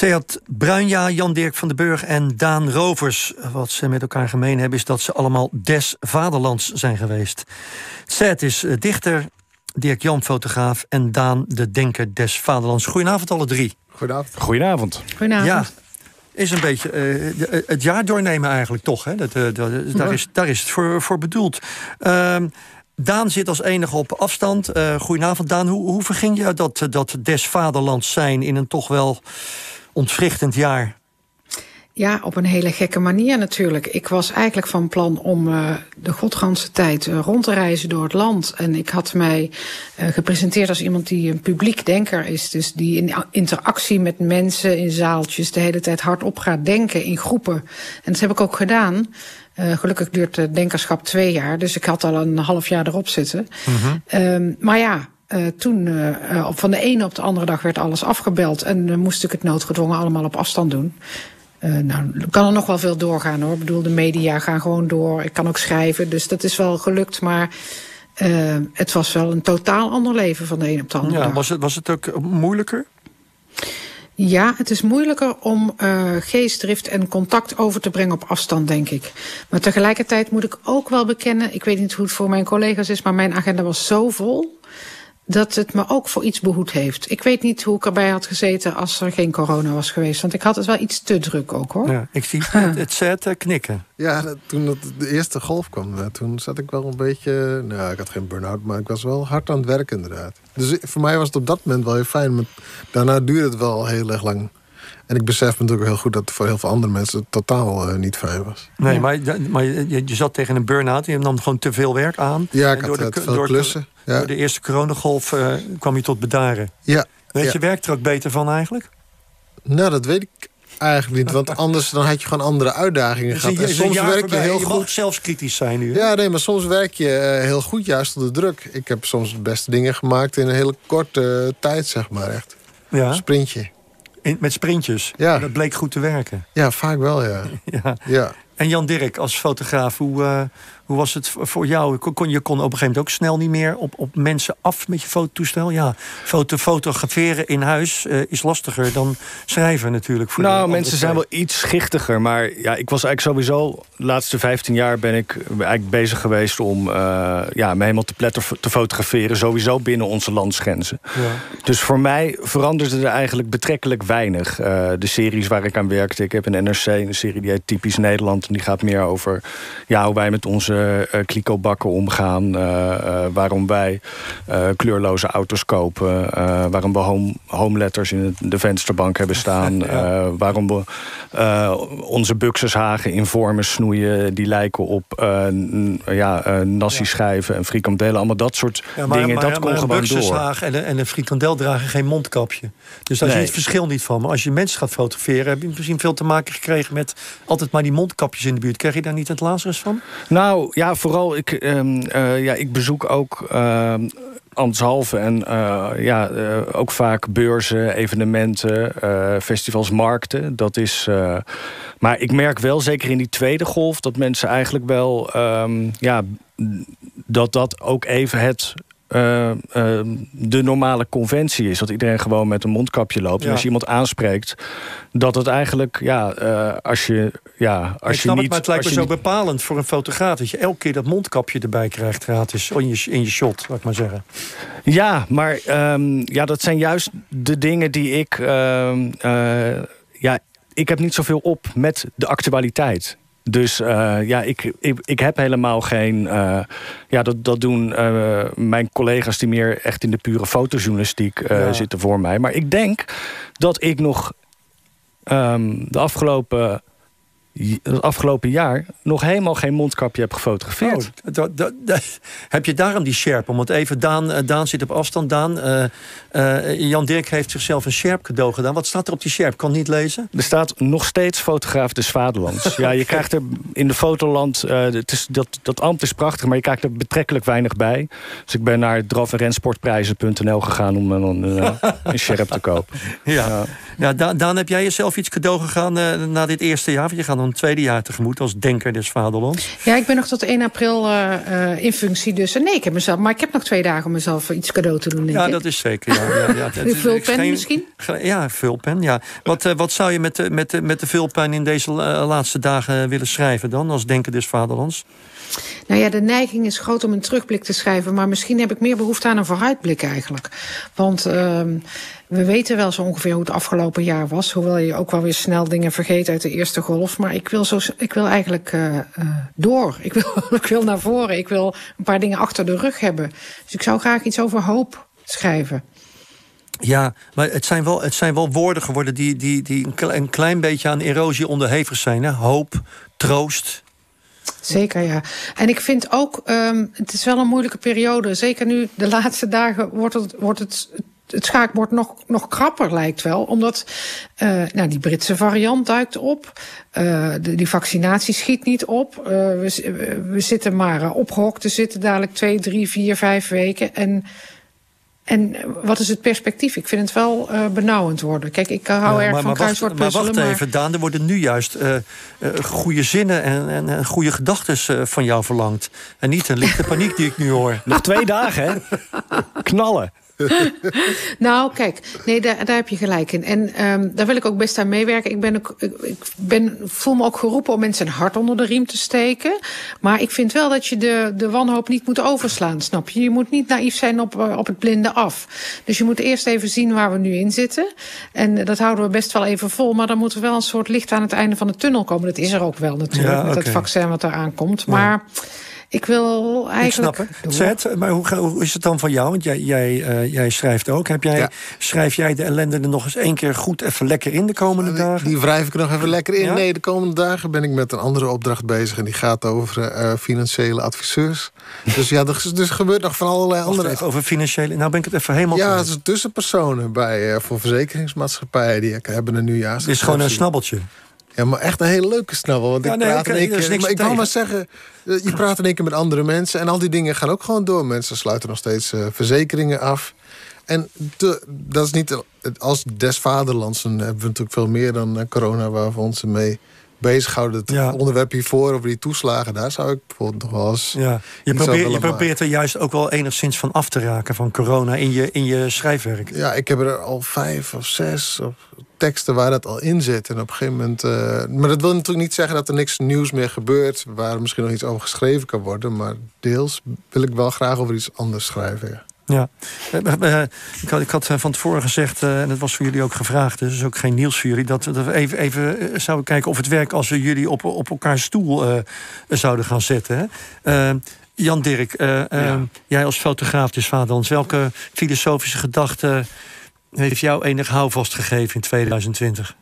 Sead Bruinja, Jan-Dirk van den Burg en Daan Rovers. Wat ze met elkaar gemeen hebben is dat ze allemaal des vaderlands zijn geweest. Sead is dichter, Dirk-Jan fotograaf en Daan de denker des vaderlands. Goedenavond alle drie. Goedenavond. Goedenavond. Ja, is een beetje het jaar doornemen eigenlijk toch. Hè? Daar is het voor bedoeld. Daan zit als enige op afstand. Goedenavond Daan, hoe verging je dat des vaderlands zijn in een toch wel ontwrichtend jaar? Ja, op een hele gekke manier natuurlijk. Ik was eigenlijk van plan om de godganse tijd rond te reizen door het land. En ik had mij gepresenteerd als iemand die een publiek denker is. Dus die in interactie met mensen in zaaltjes de hele tijd hardop gaat denken in groepen. En dat heb ik ook gedaan. Gelukkig duurt het denkerschap 2 jaar. Dus ik had al een half jaar erop zitten. Mm-hmm. Maar ja... toen van de ene op de andere dag werd alles afgebeld. En moest ik het noodgedwongen allemaal op afstand doen. Kan er nog wel veel doorgaan hoor. Ik bedoel, de media gaan gewoon door. Ik kan ook schrijven, dus dat is wel gelukt. Maar het was wel een totaal ander leven van de een op de andere dag. Was het ook moeilijker? Ja, het is moeilijker om geestdrift en contact over te brengen op afstand, denk ik. Maar tegelijkertijd moet ik ook wel bekennen... ik weet niet hoe het voor mijn collega's is... maar mijn agenda was zo vol... dat het me ook voor iets behoed heeft. Ik weet niet hoe ik erbij had gezeten als er geen corona was geweest. Want ik had het wel iets te druk ook, hoor. Ja, ik zie het Sead knikken. Ja, toen de eerste golf kwam, toen zat ik wel een beetje... Nou, ik had geen burn-out, maar ik was wel hard aan het werk inderdaad. Dus voor mij was het op dat moment wel heel fijn. Maar daarna duurde het wel heel erg lang. En ik besef natuurlijk heel goed dat het voor heel veel andere mensen het totaal niet fijn was. Nee, maar je zat tegen een burn-out. Je nam gewoon te veel werk aan. Ja, ik had veel klussen. Ja. Door de eerste coronagolf kwam je tot bedaren. Ja. Weet je werkt er ook beter van eigenlijk? Nou, dat weet ik eigenlijk niet. Want anders dan had je gewoon andere uitdagingen gehad. En soms werk je heel goed. Je mag zelfs kritisch zijn nu. Hè? Ja, nee, maar soms werk je heel goed juist onder druk. Ik heb soms de beste dingen gemaakt in een hele korte tijd, zeg maar echt. Ja. Een sprintje. Met sprintjes. Ja. Dat bleek goed te werken. Ja, vaak wel, ja. Ja. En Jan-Dirk, als fotograaf, hoe was het voor jou? Je kon op een gegeven moment ook snel niet meer op mensen af met je fototoestel? Ja, fotograferen in huis is lastiger dan schrijven natuurlijk. Mensen zijn wel iets schichtiger. Maar ja, ik was eigenlijk sowieso... de laatste 15 jaar ben ik eigenlijk bezig geweest om me helemaal te pletter te fotograferen. Sowieso binnen onze landsgrenzen. Ja. Dus voor mij veranderde er eigenlijk betrekkelijk weinig. De series waar ik aan werkte. Ik heb een NRC, een serie die heet Typisch Nederland. En die gaat meer over hoe wij met onze kliko-bakken omgaan. Waarom wij kleurloze auto's kopen. Waarom we home letters in de vensterbank hebben staan. Ja. Waarom we onze buxushagen in vormen snoeien die lijken op nasi-schijven en frikandellen. Allemaal dat soort dingen. Dat kon gewoon door. Een buxushaag en een frikandel dragen geen mondkapje. Dus daar zie je het verschil niet van. Maar als je mensen gaat fotograferen, heb je misschien veel te maken gekregen met altijd maar die mondkapjes in de buurt. Krijg je daar niet het Lazarus van? Nou, ja, vooral ik bezoek ook ambtshalve en ook vaak beurzen, evenementen, festivals, markten. Dat is... maar ik merk wel, zeker in die tweede golf, dat mensen eigenlijk wel... dat ook even de normale conventie is. Dat iedereen gewoon met een mondkapje loopt. Ja. En als je iemand aanspreekt, dat het eigenlijk... als je maar het lijkt me zo bepalend voor een fotograaf... dat je elke keer dat mondkapje erbij krijgt gratis in je shot, laat ik maar zeggen. Ja, maar dat zijn juist de dingen die ik... ik heb niet zoveel op met de actualiteit. Dus ik heb helemaal geen... dat doen mijn collega's die meer echt in de pure fotojournalistiek zitten voor mij. Maar ik denk dat ik nog de afgelopen jaar nog helemaal geen mondkapje heb gefotografeerd. Heb je daarom die Sherp? Want even, Daan zit op afstand. Jan-Dirk heeft zichzelf een Sherp cadeau gedaan. Wat staat er op die Sherp? Kan niet lezen. Er staat nog steeds fotograaf des vaderlands. Ja, je krijgt er in de fotoland... dat ambt is prachtig, maar je krijgt er betrekkelijk weinig bij. Dus ik ben naar draf- en rensportprijzen.nl gegaan om een Sherp te kopen. Ja. Daan, heb jij jezelf iets cadeau gegaan na dit eerste jaar? Want je gaat een tweede jaar tegemoet als denker des vaderlands. Ja, ik ben nog tot 1 april in functie. Dus nee, ik heb nog 2 dagen om mezelf iets cadeau te doen, denk ik. Ja, dat is zeker. Ja. Een vulpen misschien? Ja, vulpen, ja. Wat zou je met de vulpen in deze laatste dagen willen schrijven dan, als denker des vaderlands? Nou ja, de neiging is groot om een terugblik te schrijven, maar misschien heb ik meer behoefte aan een vooruitblik eigenlijk. Want we weten wel zo ongeveer hoe het afgelopen jaar was, hoewel je ook wel weer snel dingen vergeet uit de eerste golf. Maar ik wil eigenlijk door. Ik wil naar voren. Ik wil een paar dingen achter de rug hebben. Dus ik zou graag iets over hoop schrijven. Ja, maar het zijn wel woorden geworden die een klein beetje aan erosie onderhevig zijn. Hè? Hoop, troost. Zeker, ja. En ik vind ook, het is wel een moeilijke periode. Zeker nu, de laatste dagen, wordt het schaakbord nog krapper, lijkt wel. Omdat die Britse variant duikt op. Die vaccinatie schiet niet op. We zitten maar opgehokt te zitten dadelijk 2, 3, 4, 5 weken. En wat is het perspectief? Ik vind het wel benauwend worden. Kijk, ik hou erg van kruiswoordpuzzelen. Maar wacht even, Daan, er worden nu juist goede zinnen en goede gedachten van jou verlangd. En niet een lichte paniek die ik nu hoor. Nog 2 dagen, hè? Knallen. Nou, kijk, nee, daar heb je gelijk in. En daar wil ik ook best aan meewerken. Ik voel me ook geroepen om mensen een hart onder de riem te steken. Maar ik vind wel dat je de wanhoop niet moet overslaan, snap je? Je moet niet naïef zijn op het blinde af. Dus je moet eerst even zien waar we nu in zitten. En dat houden we best wel even vol. Maar dan moet er wel een soort licht aan het einde van de tunnel komen. Dat is er ook wel natuurlijk, met het vaccin wat eraan komt. Maar... Ja. Ik wil eigenlijk... Ik snap het. Zet, maar hoe is het dan van jou? Want jij schrijft ook. Schrijf jij de ellende er nog eens 1 keer goed even lekker in de komende dagen? Die wrijf ik er nog even lekker in. Ja? Nee, de komende dagen ben ik met een andere opdracht bezig. En die gaat over financiële adviseurs. Dus ja, er gebeurt nog van allerlei andere... Even over financiële... Nou ben ik het even helemaal... Ja, het is tussenpersonen voor verzekeringsmaatschappijen. Die hebben een nieuwjaars. Het is gewoon een snabbeltje. Ja, maar echt een hele leuke snabbel. Want ik wou maar zeggen, je praat in één keer met andere mensen... en al die dingen gaan ook gewoon door. Mensen sluiten nog steeds verzekeringen af. En dat is niet... Als des vaderlands, dan hebben we natuurlijk veel meer dan corona... waar we ons mee bezighouden. Het onderwerp hiervoor over die toeslagen... daar zou ik bijvoorbeeld nog wel eens... Ja. Je probeert er juist ook wel enigszins van af te raken... van corona in je schrijfwerk. Ja, ik heb er al 5 of 6... teksten waar dat al in zit. En op een gegeven moment... maar dat wil natuurlijk niet zeggen dat er niks nieuws meer gebeurt... waar er misschien nog iets over geschreven kan worden. Maar deels wil ik wel graag over iets anders schrijven. Ja. Ik had van tevoren gezegd, en dat was voor jullie ook gevraagd... dus is ook geen nieuws voor jullie... dat we even zouden kijken of het werkt... als we jullie op elkaars stoel zouden gaan zetten. Hè? Jan Dirk, jij als fotograaf des vaderlands... welke filosofische gedachte... heeft jou enig houvast gegeven in 2020?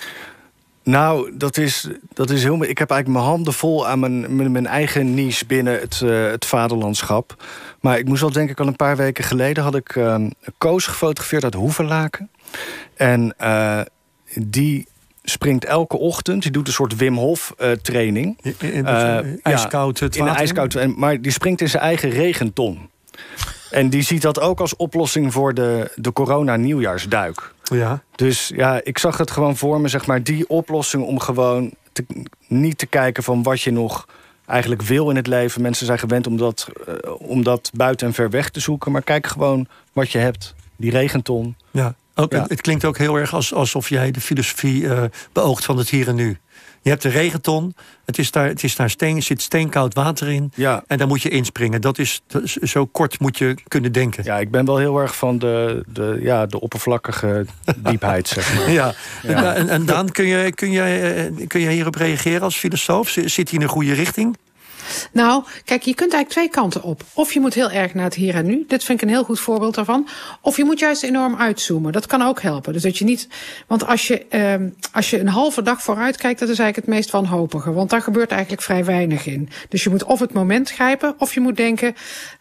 Nou, dat is heel... Ik heb eigenlijk mijn handen vol aan mijn eigen niche binnen het vaderlandschap. Maar ik moest wel denken, al een paar weken geleden... had ik Koos gefotografeerd uit Hoevelaken. En die springt elke ochtend. Die doet een soort Wim Hof training. IJskoud in een ijskoud. Maar die springt in zijn eigen regenton. En die ziet dat ook als oplossing voor de corona-nieuwjaarsduik. Ja. Dus ja, ik zag het gewoon voor me, zeg maar, die oplossing om gewoon niet te kijken van wat je nog eigenlijk wil in het leven. Mensen zijn gewend om dat buiten en ver weg te zoeken. Maar kijk gewoon wat je hebt. Die regenton. Ja. Het klinkt ook heel erg alsof jij de filosofie beoogt van het hier en nu. Je hebt de regenton, het is daar zit steenkoud water in. Ja. En daar moet je inspringen. Dat is zo kort moet je kunnen denken. Ja, ik ben wel heel erg van de oppervlakkige diepheid, zeg maar. Ja. En Daan, kun je hierop reageren als filosoof? Zit hij in een goede richting? Nou, kijk, je kunt eigenlijk 2 kanten op. Of je moet heel erg naar het hier en nu. Dit vind ik een heel goed voorbeeld daarvan. Of je moet juist enorm uitzoomen. Dat kan ook helpen. Dus dat je niet... Want als je een halve dag vooruit kijkt... dat is eigenlijk het meest wanhopige. Want daar gebeurt eigenlijk vrij weinig in. Dus je moet of het moment grijpen... of je moet denken...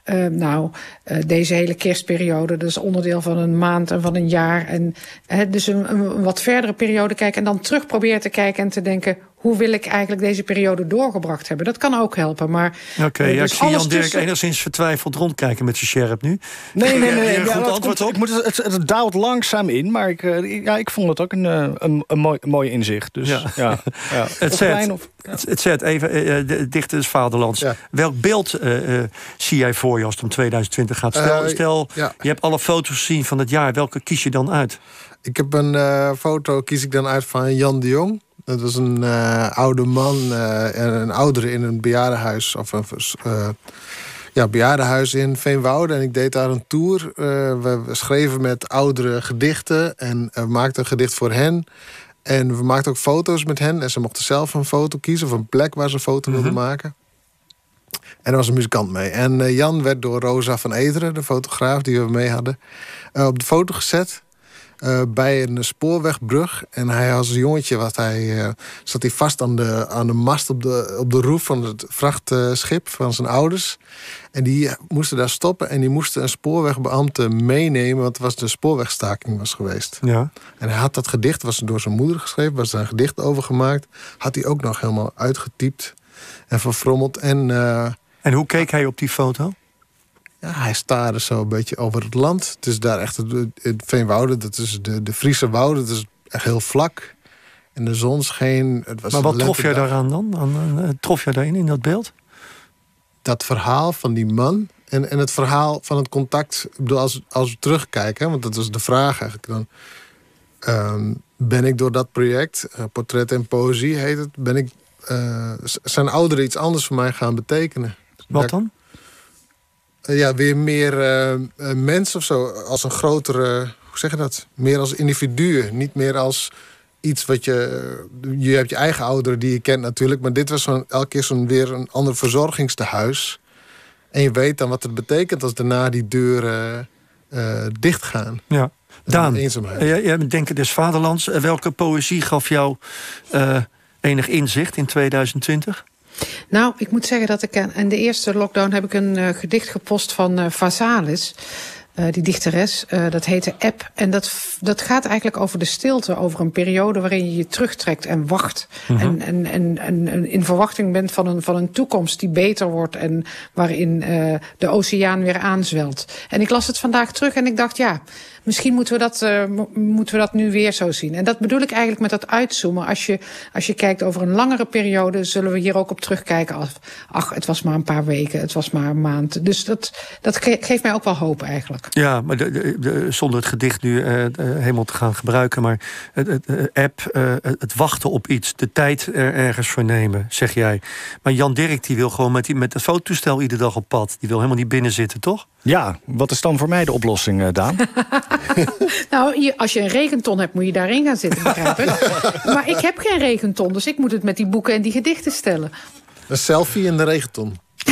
deze hele kerstperiode... dat is onderdeel van een maand en van een jaar. En dus een wat verdere periode kijken... en dan terug proberen te kijken en te denken... hoe wil ik eigenlijk deze periode doorgebracht hebben? Dat kan ook helpen. Maar Oké, ik zie Jan Dirk enigszins vertwijfeld rondkijken met zijn sjerp nu. Nee. Goed antwoord op. Het daalt langzaam in, maar ik vond het ook een mooi inzicht. Dus, ja. Het zet even, dicht is vaderlands. Ja. Welk beeld zie jij voor je als het om 2020 gaat? Stel je hebt alle foto's gezien van het jaar. Welke kies je dan uit? Ik heb een foto, kies ik dan uit van Jan de Jong. Dat was een oude man, een oudere in een bejaardenhuis. Of een bejaardenhuis in Veenwouden. En ik deed daar een tour. We schreven met oudere gedichten. En we maakten een gedicht voor hen. En we maakten ook foto's met hen. En ze mochten zelf een foto kiezen of een plek waar ze een foto wilden maken. En er was een muzikant mee. En Jan werd door Rosa van Ederen, de fotograaf die we mee hadden, op de foto gezet. Bij een spoorwegbrug. En hij als jongetje zat hij vast aan de mast op de roef van het vrachtschip van zijn ouders. En die moesten daar stoppen en die moesten een spoorwegbeambte meenemen, want het was de spoorwegstaking was geweest. Ja. En hij had dat gedicht, was door zijn moeder geschreven, was daar een gedicht over gemaakt. Had hij ook nog helemaal uitgetypt en verfrommeld. En hoe keek hij op die foto? Ja, hij staarde zo een beetje over het land. Het is daar echt het Veenwouden, dat is de Friese wouden. Dat is echt heel vlak. En de zon scheen. Maar wat trof jij daaraan dan? Trof jij daarin, in dat beeld? Dat verhaal van die man en het verhaal van het contact. Ik bedoel, als we terugkijken, want dat was de vraag eigenlijk dan. Ben ik door dat project, Portret en Poëzie heet het, zijn ouderen iets anders voor mij gaan betekenen. Wat dan? Weer meer mens of zo. Als een grotere, hoe zeg je dat? Meer als individu. Niet meer als iets wat je hebt je eigen ouderen die je kent natuurlijk. Maar dit was elke keer weer een ander verzorgingstehuis. En je weet dan wat het betekent als daarna die deuren dichtgaan. Ja. Daan, jij bent Denker des Vaderlands. Welke poëzie gaf jou enig inzicht in 2020? Nou, ik moet zeggen dat ik in de eerste lockdown heb ik een gedicht gepost van Vazalis, die dichteres. Dat heette App. En dat gaat eigenlijk over de stilte, over een periode waarin je je terugtrekt en wacht. Mm-hmm. En in verwachting bent van een toekomst die beter wordt en waarin de oceaan weer aanzwelt. En ik las het vandaag terug en ik dacht, misschien moeten we dat nu weer zo zien. En dat bedoel ik eigenlijk met dat uitzoomen. Als je kijkt over een langere periode, zullen we hier ook op terugkijken als, het was maar een paar weken, het was maar een maand. Dus dat geeft mij ook wel hoop eigenlijk. Ja, maar zonder het gedicht nu helemaal te gaan gebruiken, maar het wachten op iets, de tijd er ergens voor nemen, zeg jij. Maar Jan Dirk die wil gewoon met het fototoestel iedere dag op pad. Die wil helemaal niet binnen zitten, toch? Ja, wat is dan voor mij de oplossing, Daan? Nou, als je een regenton hebt, moet je daarin gaan zitten, begrijp ik. Maar ik heb geen regenton, dus ik moet het met die boeken en die gedichten stellen. Een selfie in de regenton.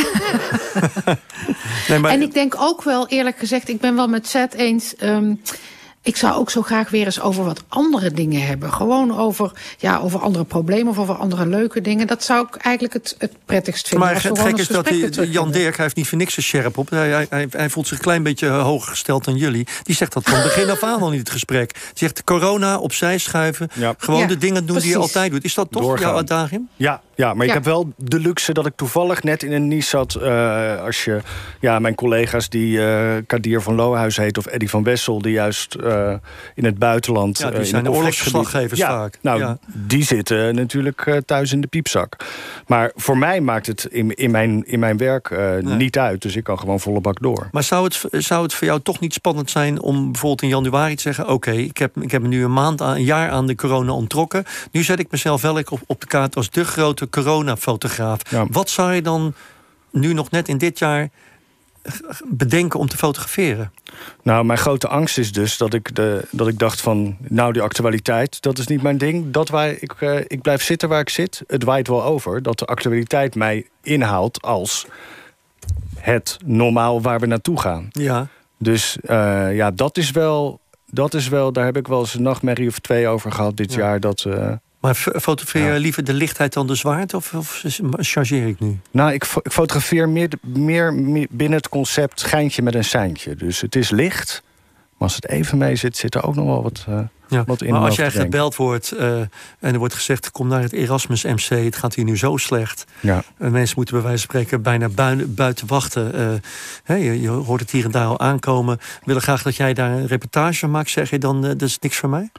En ik denk ook wel, eerlijk gezegd, ik ben wel met Zet eens. Ik zou ook zo graag weer eens over wat andere dingen hebben. Gewoon over andere problemen of over andere leuke dingen. Dat zou ik eigenlijk het prettigst vinden. Maar het gek is dat Jan Dirk, hij heeft niet voor niks een sjerp op. Hij voelt zich een klein beetje hoger gesteld dan jullie. Die zegt dat van begin af aan al in het gesprek. Die zegt corona opzij schuiven. Ja. Gewoon de dingen doen die je altijd doet. Is dat toch jouw uitdaging? Ja, maar ik heb wel de luxe dat ik toevallig net in een niche zat. Mijn collega's die Kadir van Lohuis heet of Eddy van Wessel, die juist in het buitenland. Ja, die zijn de oorlogsverslaggevers vaak. Nou, die zitten natuurlijk thuis in de piepzak. Maar voor mij maakt het in mijn werk niet uit. Dus ik kan gewoon volle bak door. Maar zou het voor jou toch niet spannend zijn om bijvoorbeeld in januari te zeggen, oké, ik heb me nu een jaar aan de corona onttrokken. Nu zet ik mezelf wel op de kaart als de grote coronafotograaf. Ja. Wat zou je dan nu nog net in dit jaar bedenken om te fotograferen? Nou, mijn grote angst is dus dat ik dacht van, die actualiteit, dat is niet mijn ding. Ik blijf zitten waar ik zit. Het waait wel over dat de actualiteit mij inhaalt als het normaal waar we naartoe gaan. Ja. Dus dat is wel, daar heb ik wel eens een nachtmerrie of 2 over gehad dit jaar. Maar fotografeer je liever de lichtheid dan de zwaarte? Of chargeer ik nu? Nou, ik fotografeer meer binnen het concept schijntje met een seintje. Dus het is licht, Maar als het even mee zit, zit er ook nog wel wat in. Maar als jij gebeld wordt en er wordt gezegd, kom naar het Erasmus MC, het gaat hier nu zo slecht. Ja. Mensen moeten bij wijze van spreken bijna buiten wachten. Je hoort het hier en daar al aankomen. We willen graag dat jij daar een reportage van maakt. Zeg je dan, dat is niks voor mij?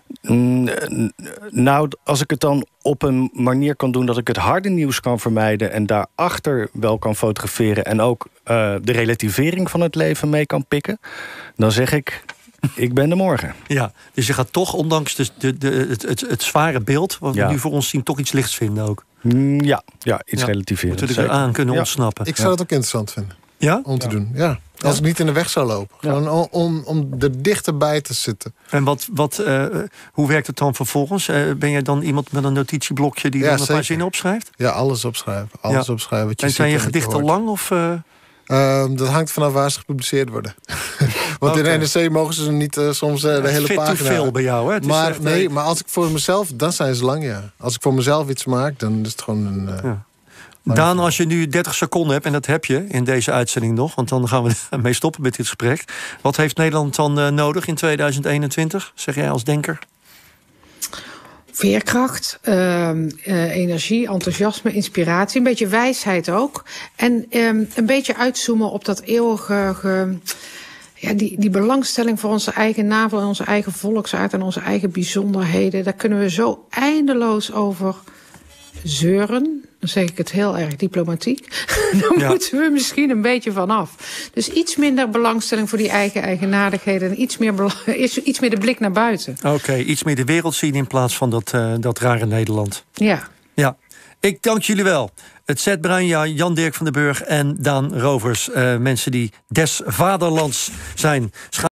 Nou, als ik het dan op een manier kan doen dat ik het harde nieuws kan vermijden en daarachter wel kan fotograferen en ook de relativering van het leven mee kan pikken, dan zeg ik ben de morgen. Ja, dus je gaat toch, ondanks het zware beeld wat we nu voor ons zien, toch iets lichts vinden ook. Ja, iets relativeren. Moeten we eraan kunnen ontsnappen. Ik zou het ook interessant vinden. Ja? Om te doen, ja. Als ik niet in de weg zou lopen. Gewoon om er dichterbij te zitten. En hoe werkt het dan vervolgens? Ben jij dan iemand met een notitieblokje die dan een paar zinnen opschrijft? Ja, alles opschrijven. Alles opschrijven wat je en zijn je ziet gedichten lang? Of, dat hangt vanaf waar ze gepubliceerd worden. Want in de NRC mogen ze niet soms de hele pagina. Het is te veel bij jou, hè? Maar als ik voor mezelf, dan zijn ze lang, ja. Als ik voor mezelf iets maak, dan is het gewoon een... Daan, als je nu 30 seconden hebt, en dat heb je in deze uitzending nog, want dan gaan we ermee stoppen met dit gesprek. Wat heeft Nederland dan nodig in 2021, zeg jij als denker? Veerkracht, energie, enthousiasme, inspiratie. Een beetje wijsheid ook. En een beetje uitzoomen op dat eeuwige... die belangstelling voor onze eigen navel en onze eigen volksaard en onze eigen bijzonderheden. Daar kunnen we zo eindeloos over zeuren. Dan zeg ik het heel erg diplomatiek. Daar moeten we misschien een beetje van af. Dus iets minder belangstelling voor die eigen eigenaardigheden en iets meer de blik naar buiten. Oké, iets meer de wereld zien in plaats van dat rare Nederland. Ja. Ik dank jullie wel. Het Zet Bruin, Jan-Dirk van den Burg en Daan Rovers. Mensen die des vaderlands zijn.